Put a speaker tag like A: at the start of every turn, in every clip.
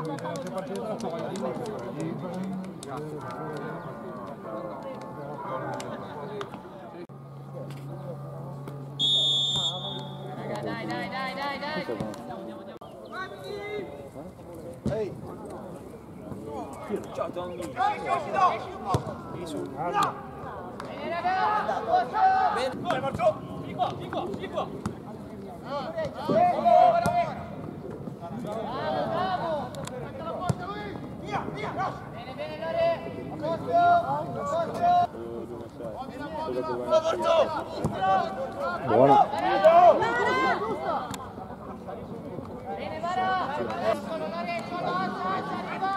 A: Ehi! Ciao Tommy! Vieni Marcio! Vieni qua, vieni qua, vieni qua! Bravo! Via, via! Bene, bene Lore!
B: Buona!
A: Bene Vara! Solo Lore, solo alza, arriva!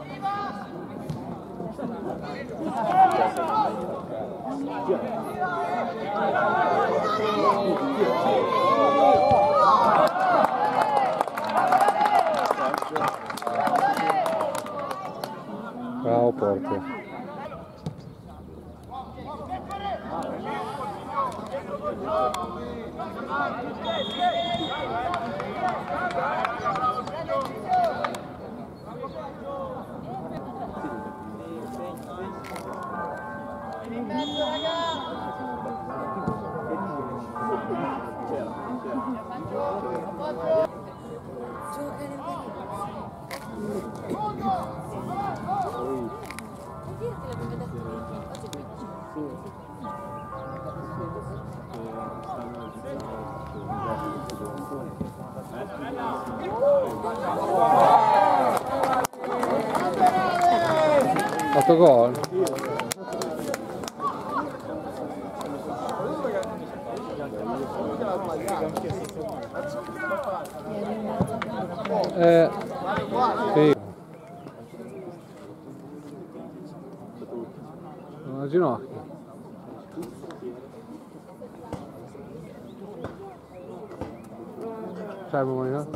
B: Bravo Porto.
A: In mezzo raga!
B: Fatto gol? Sì. Una ginocchia. Sai Momino?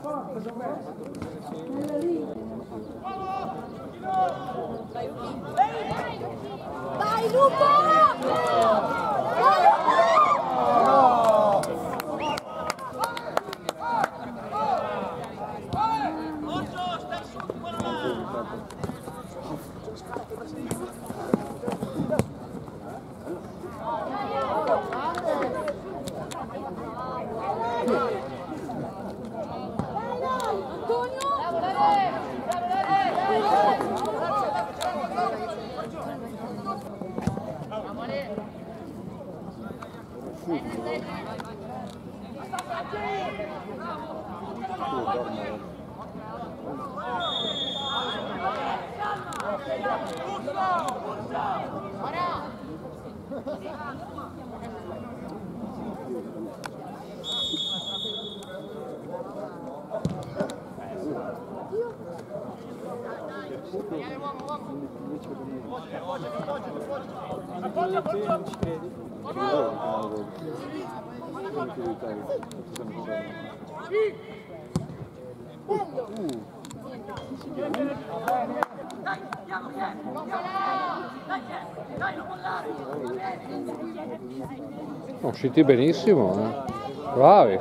C: Vai Lupo!
B: Usciti benissimo, bravi.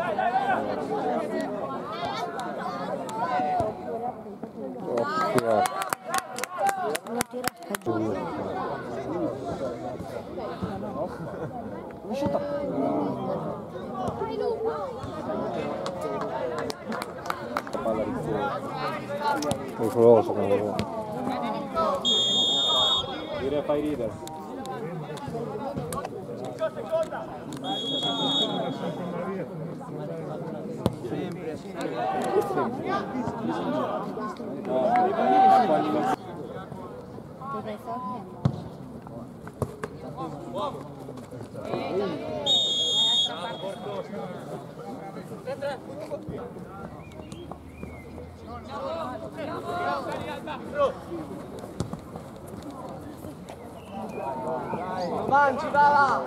B: Pericoloso,
D: direi fai ridere.
A: Mangi, brava!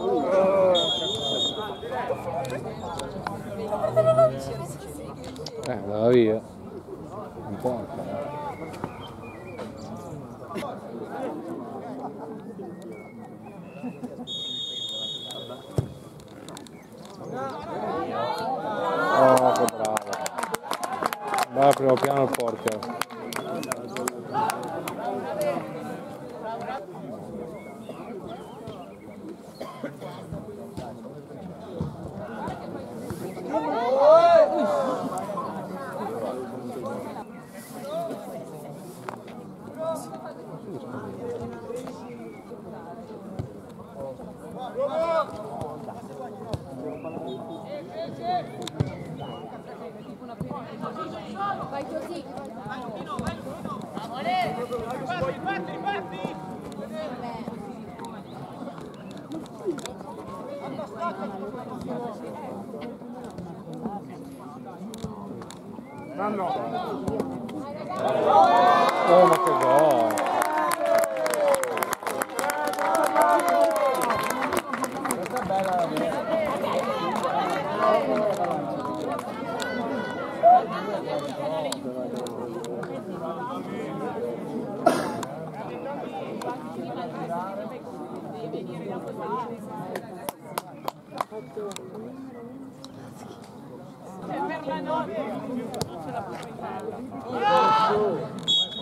B: Andava via. Un po'. Oh, che bravo. al primo piano il portiere.
C: Vai così.
B: Oh, ma che gol!
A: Questa è bella.
E: Per la notte non ce la puoi fare.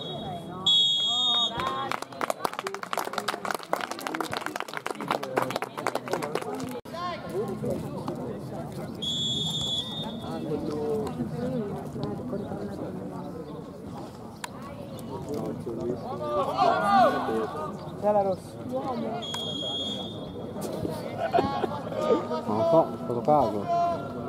A: C'è la rossa.
B: Non lo so, ho fatto caso.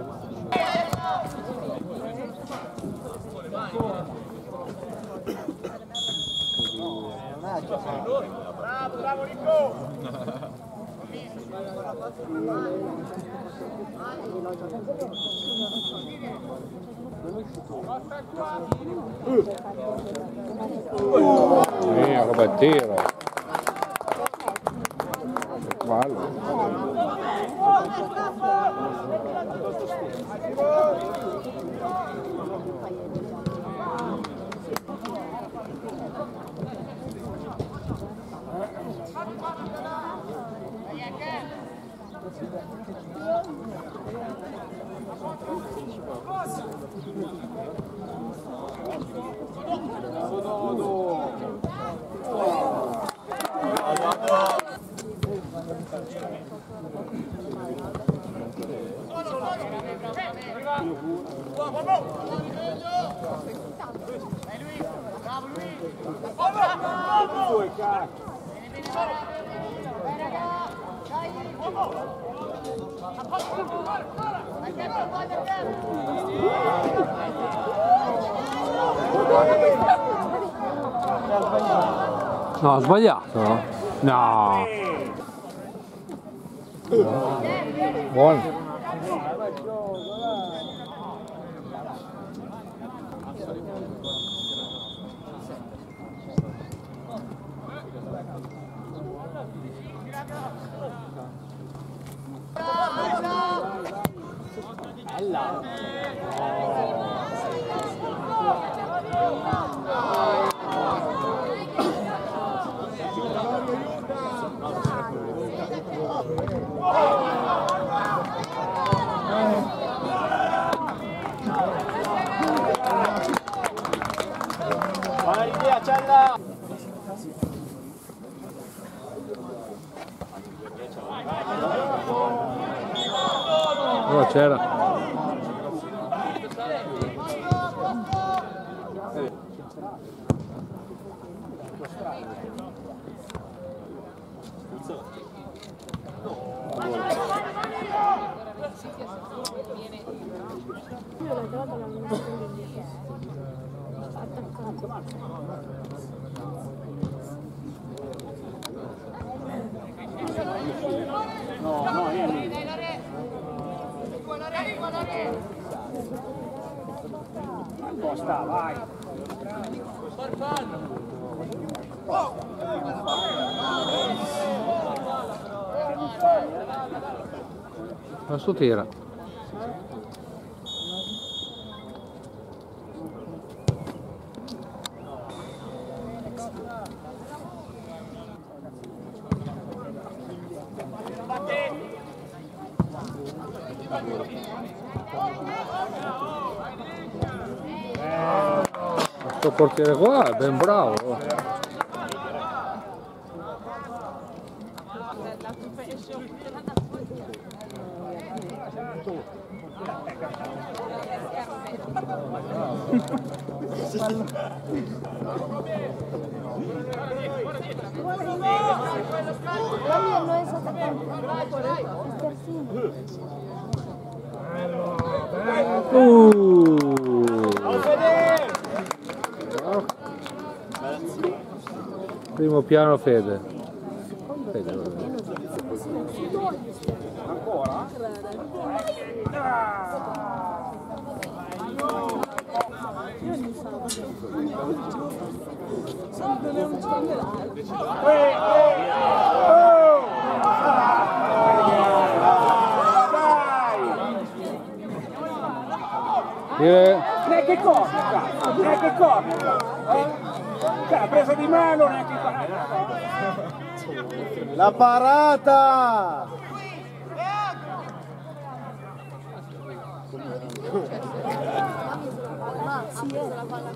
A: Bravo, bravo Nico!
B: Mia, che bel tiro! Bello! No, ho sbagliato? No! Buono!
A: Buona idea, Cella!
B: No, c'era.
A: Costa, vai!
B: Adesso tira. Questo portiere qua è ben bravo.
C: Quello no es atacante. Es tercero.
B: Primo piano Fede. Fede vabbè.
A: Ancora? Neanche corna, neanche corna. Cioè, ha preso di mano neanche
F: La parata!
C: Ma sì, è la palla.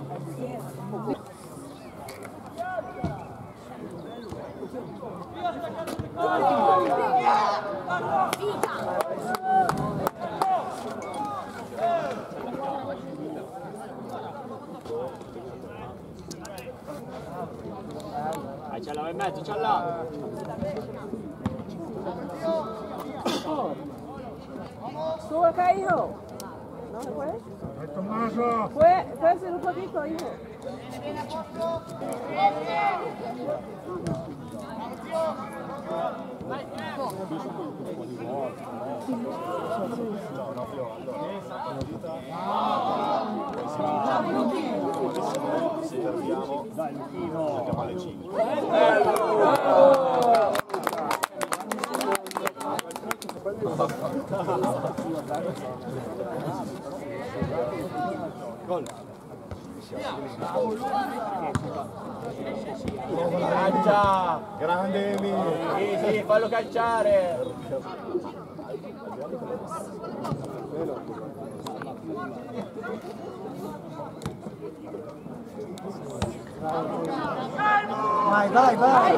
A: Ce l'ha in mezzo, ce l'ha!
E: Sube acá, hijo. ¿No se puede? Puede ser un poquito, hijo.
A: Dai, Luchino! Alle 5. Gol. Calcia!
F: Grande Emilio!
A: Sì, sì, fallo calciare!
F: Vai, vai, vai!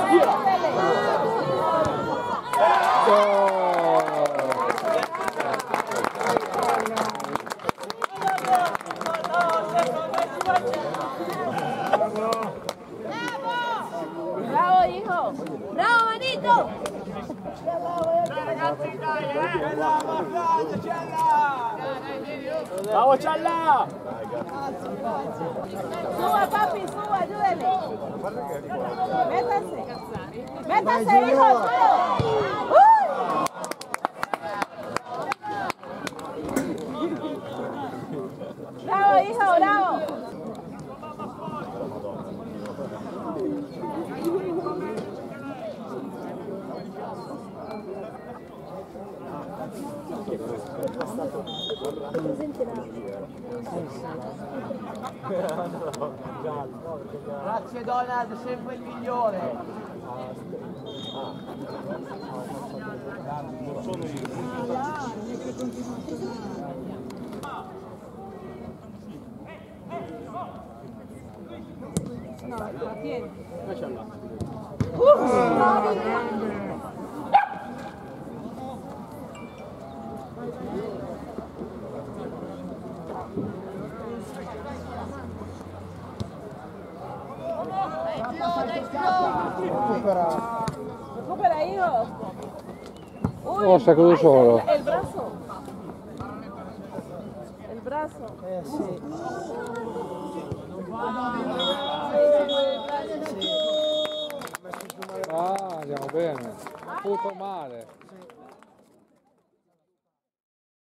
E: Bravo, hijo.
C: Bravo, manito!
A: Ragazzi, dai, Bravo, Cialla!
E: Suba, papi, suba, ayúdele. Métase. Métase, hijo. Bravo, hijo, bravo.
A: Grazie Donald, sempre il migliore!
E: No, la tiene. Recupera, hijo. Uy,
B: Oh, sta caduto solo.
E: El brazo. El brazo.
F: Sì.
B: Ah, andiamo bene. Tutto male.